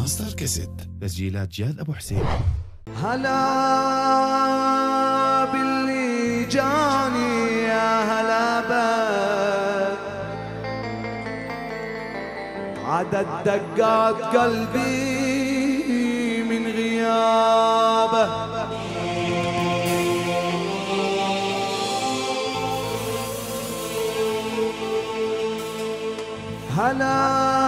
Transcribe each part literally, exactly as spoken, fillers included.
ماستر كاسيت تسجيلات جاد ابو حسين. هلا باللي جاني يا هلا بك، عدد دقات قلبي من غيابه. هلا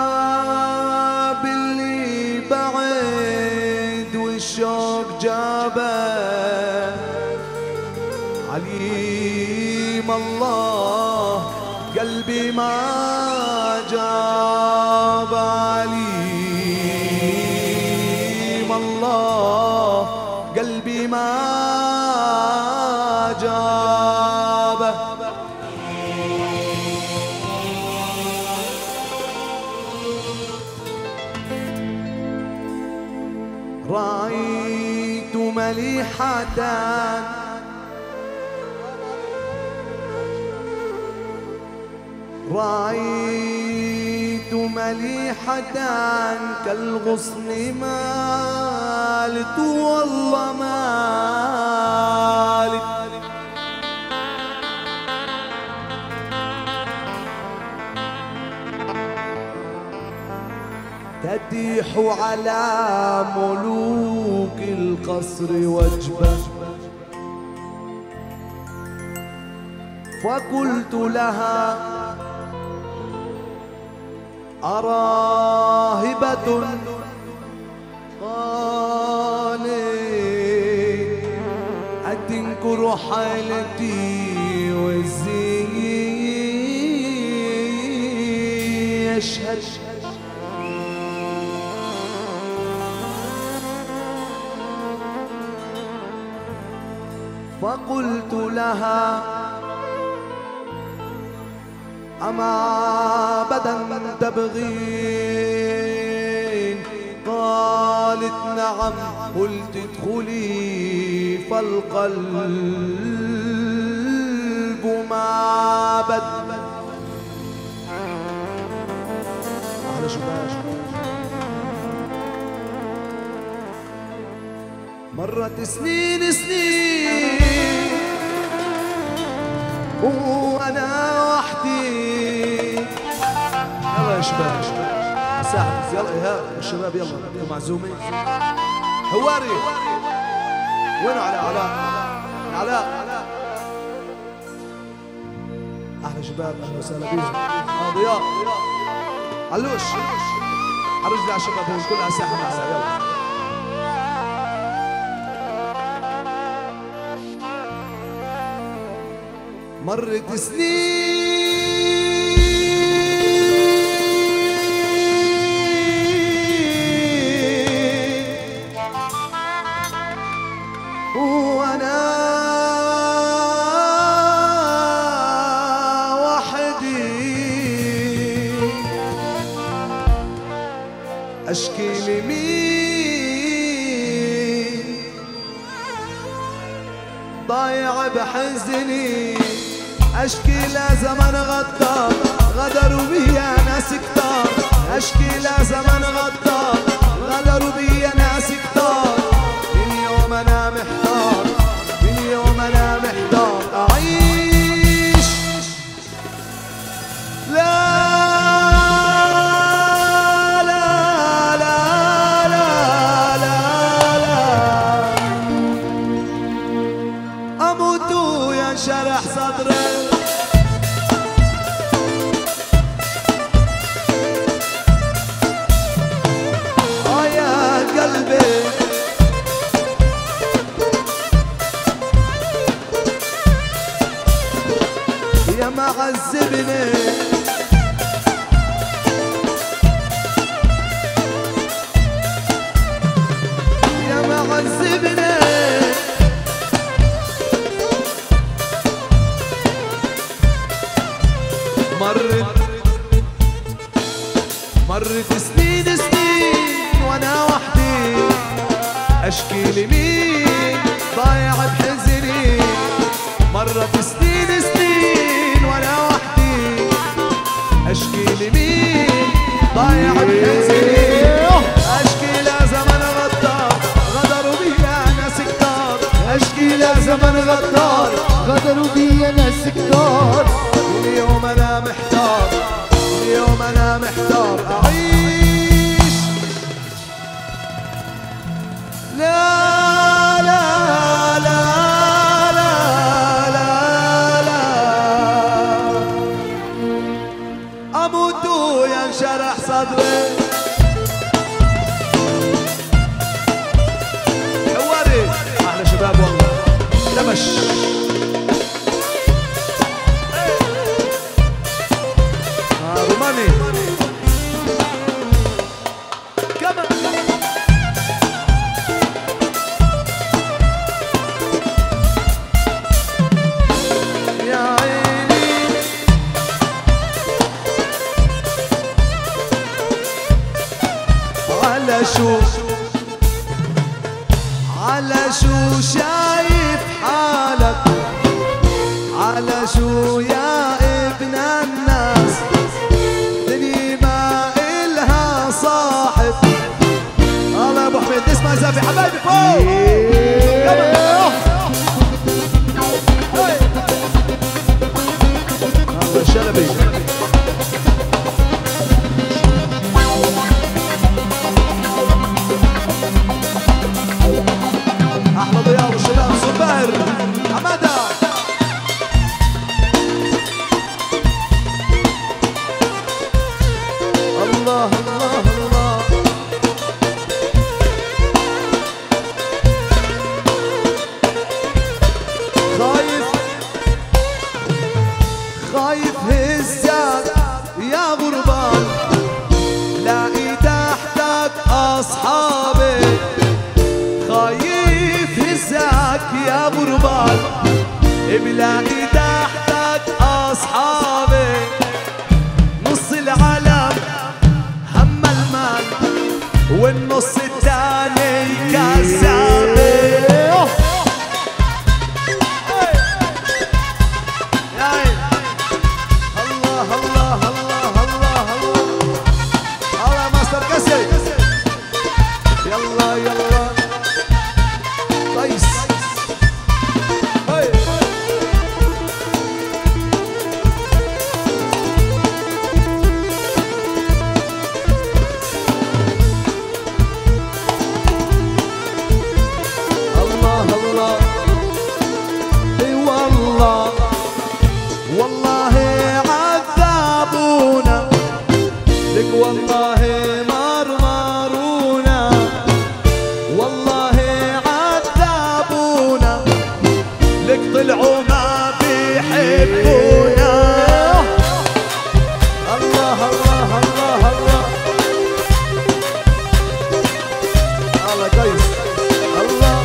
باللي بعد والشوق جابه، عليم الله قلبي ما جاب، عليم الله قلبي ما جابه. رأيت مليحة رأيت مليحة كالغصن مالت والله مالت، تديح على ملوك القصر وجبه. فقلت لها أراهبة، قالت أتنكر حالتي والزي يشهد. فقلت لها أما بدا تبغين؟ قالت نعم. قلت ادخلي فالقلب ما بد. أهلا شباش. مرت سنين سنين وانا وحدي. يلا يا شباب ساعد، يلا ايهاب الشباب يلا انتم معزومين. هواري وين علاء؟ علاء علاء اهلا شباب، اهلا وسهلا بيهم. اه ضياء علوش عرجلي على الشباب هون كلها ساحه مع ساحه. يلا مرت سنين وانا وحدي، اشكي لمين ضايع بحزني، اشكي لزمن غدار غدروا بيا ناس كتار، اشكي لزمن غدار غدروا بيا ناس كتار. من يوم انا محتار، من يوم انا محتار اعيش. لا لا لا لا لا لا اموت ينشرح صدري. يا معذبني يا معذبني، مرت مرت سنين سنين وانا وحدي، اشكي لمين ضايع بحزني. مرت سنين سنين وانا وحدي، اشكي لمين ضايع بحزني. اشكي وانشرح صدري حواري احلى شباب والله دمش آه روماني كمان يا عيني على شو على شو شايف حالك على شو يا ابن الناس دنيا ما إلها صاحب الله يا ابو حميد اسمع زافي حبايبي فوق الله شلبي احمد ضياء والشباب صباهر حماده الله الله الله خايف خايف هزك يا غربان لاقي تحتك اصحابي خايف هزك يا غربان بلاقي تحتك اصحابي نص العالم هم المال والنص الثاني كذابي الله الله الله الله الله الله ماستر كسي يلا يلا قيس الله الله اي والله والله عذابونا لك والله مرمرونا والله عذابونا لك طلعوا ما بيحبونا الله الله الله الله الله قيس الله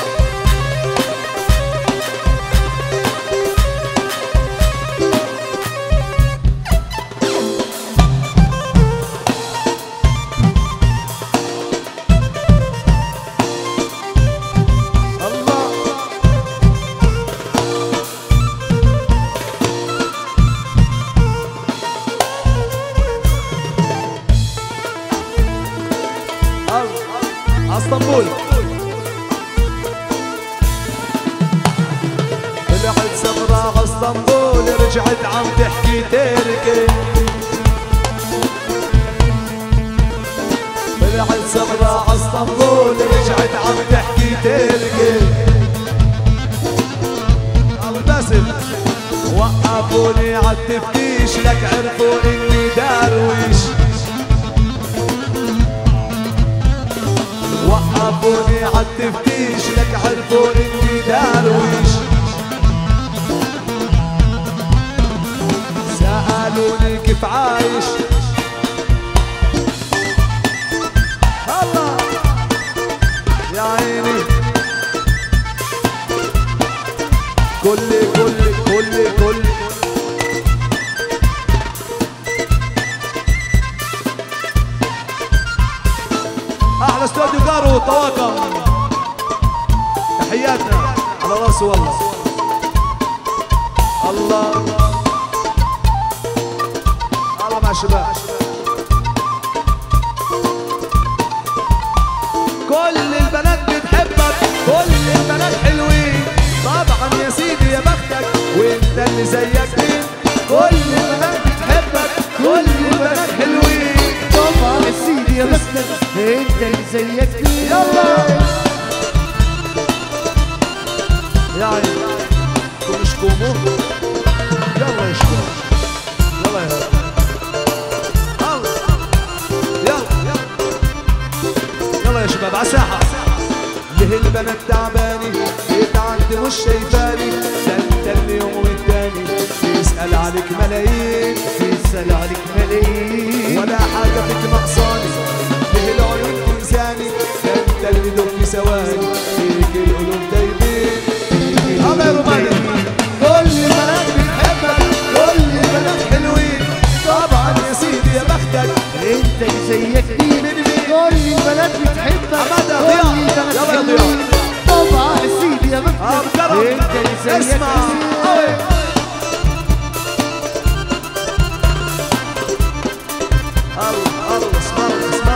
اسطنبول طلعت سمراء اسطنبول رجعت عم تحكي تركي طلعت سمراء اسطنبول رجعت عم تحكي تركي ابو باسل وقفوني عالتفتيش لك عرفوا اني درويش وقفوني عالتفتيش لك عرفوا اني درويش سألوني كيف عايش الله يا عيني كل كل كل كل احلى استوديو قارو طواقم تحياتنا على راسه والله الله الله مع الشباب كل البنات بتحبك كل البنات حلوين طبعا يا سيدي يا بختك وانت اللي زيك مين كل البنات بتحبك كل البنات حلوين طبعا يا سيدي يا بختك انت اللي زيك مين يلا يا عيني كل شكومو يلا يا شكومو يلا يا هلا الله البنات تعباني بتعدي مش شايفاني، ده انت اليوم والتاني بيسأل عليك ملايين، بيسأل عليك ملايين، ولا حاجة فيك ناقصاني ليه العيون تنساني، ده انت اللي دوب في ثواني فيك القلوب دايبين. الله يا روماني. كل البنات بتحبك كل البنات حلوين، طبعا يا سيدي يا بختك انت زيك مين؟ كل البنات بتحبك، حمادة كل ضياء. البنات يلا يا حلوين. ضياء. طبعا يا سيدي يا بختك انت زيك اسمع مين؟ الله الله اسمع اسمع.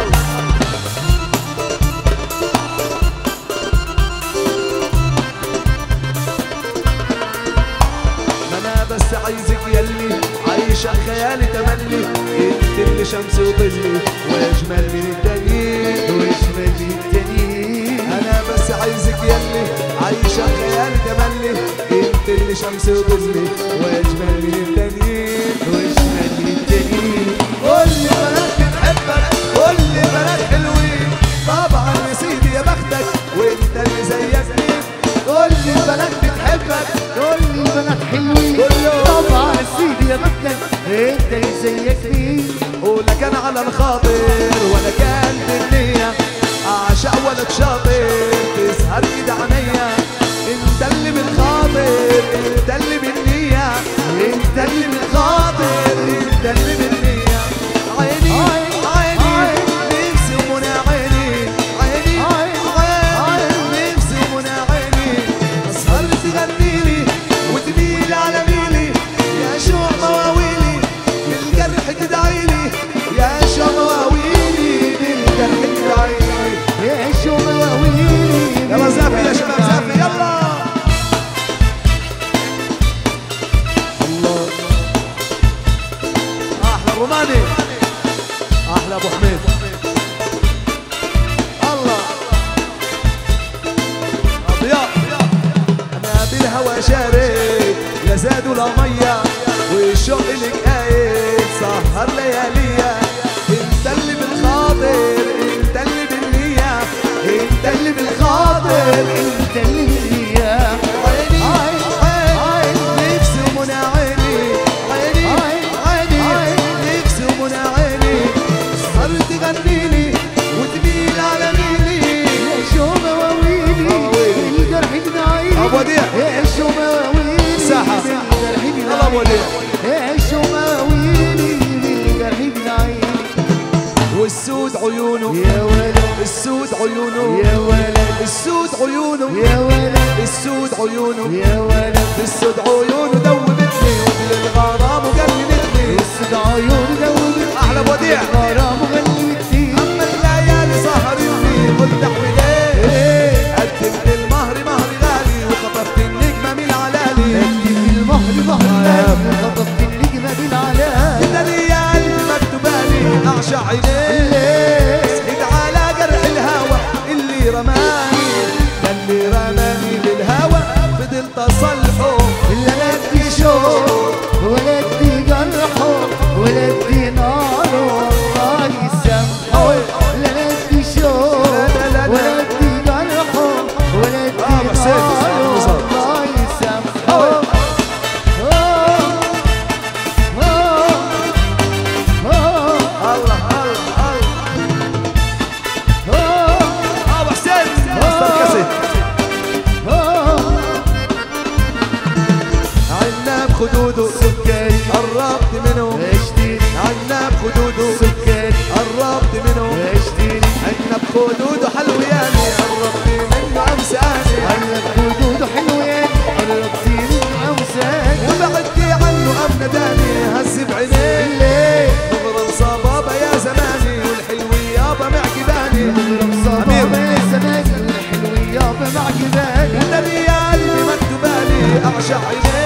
ما انا بس عايزك يلي عايشة خيالي تملي، انت اللي شمسي وظلي واجمل من التانيين، واجمل من التانيين. انا بس عايزك يلي عايشة خيالي تملي، انت اللي شمسي وظلي واجمل من التانيين، واجمل من التانيين. كل البنات بتحبك كل البنات حلوين، طبعا يا سيدي يا بختك وانت اللي زيك مين. كل البنات بتحبك كل البنات حلوين، كله. طبعا يا سيدي يا بختك انت اللي زيك مين؟ ولا كان على الخاطر ولا كان بالنية اعشق ولد شاطر تسهر كده عينيا، انت اللي بالخاطر انت اللي بالنية، انت اللي بالخاطر انت اللي بالنية. عيني عيني نفسي ومنى عيني عيني عيني نفسي ومنى عيني، اسهر تغنيلي وتميل على ميلي يا شوق مواويلي بالجرح تدعيلي، يا شو مواويلي بالجرح تدعيلي، يا شو مواويلي. يلا زافي يا شباب زافي يلا. الله احلى روماني احلى ابو حميد. الله ضياء. انا بالهوى شارد لا زاد ولا ميه والشوق لك قايد سهر لياليا، انت اللي بالخاطر انت اللي بالنية، انت اللي بالخاطر انت اللي ليا. عيني عيني نفسي ومنى عيني عيني عيني نفسي ومنى عيني، سهر تغنيلي وتميل على ميلي، يا شو مواويلي بالجرح تدعيلي. ابو وديع يا شو مواويلي ساحة. بالجرح يلا ابو تدعيلي. وديع. يا شو مواويلي بالجرح تدعيلي. والسود عيونه يا ولد السود عيونه يا ولد السود عيونه يا ولد السود عيونه يا ولد السود عيونه دوبتني وبالغرام وجننتني، السد عيون دوبت احلى ابو وديع. غرام وغنيتني. اما الليالي سهرتني قلت احمد ايه، قدمت المهر مهر غالي وخطفت النجمه من العلالي، قدمت المهر مهر وخطفت النجمه بالعلالي. انت ليالي مكتوبالي اعشق عينيك، اسند على جرح الهوى اللي رماني، ده اللي رماني بالهوى فضلت اصلحه، لا ندي شوق ولا ادي جرحه ولا ادي ناره الله يسامحه. لا ندي شوق ولا ادي جرحه ولا ادي ناره الله يسامحه. الله الله الله ابو حسين مستر كاسيت. عناب خدوده سكري قربت منه اشتري عناب خدوده سكري قربت منه اشتري عناب خدوده حلوياني قربت منه امساني، علق خدوده حلوين قربتي من امساني، وبعدتي عنه ام نداني هز بعينيه ليه مغرم صبابه يا زماني والحلوي يابا معجباني، مغرم صبابة يا زماني الحلوة يابا معجباني، انت ريال اللي مكتوبالي اعشق عينيه